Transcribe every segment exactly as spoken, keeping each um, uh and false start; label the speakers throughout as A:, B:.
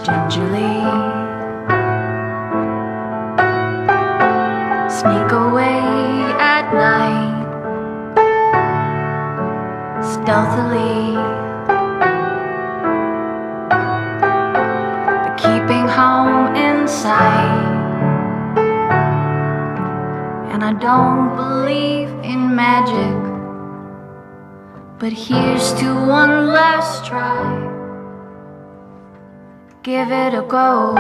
A: gingerly sneak away at night, stealthily, but keeping home in sight. And I don't believe in magic, but here's to one last try. Give it a go.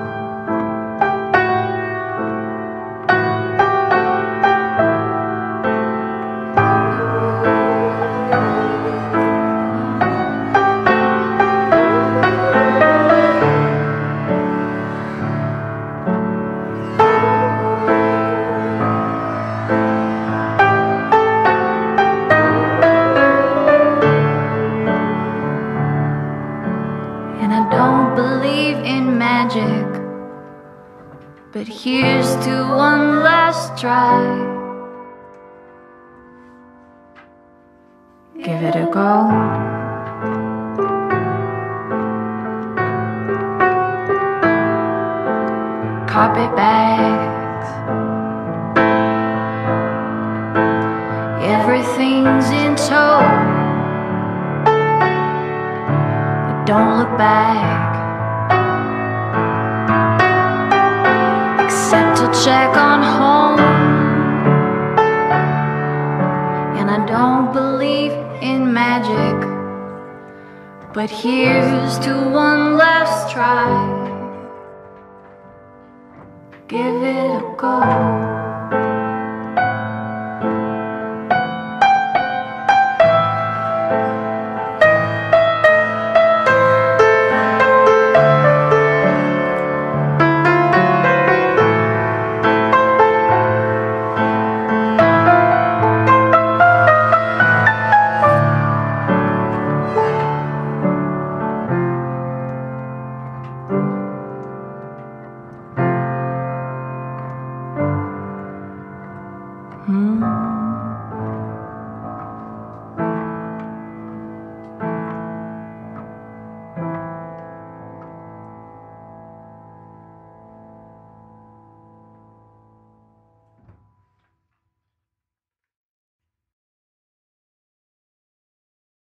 A: And I don't believe in magic, but here's to one last try. Give it a go. Carpet bags, everything's in tow. Don't look back, except to check on home. And I don't believe in magic, but here's to one last try. Give it a go.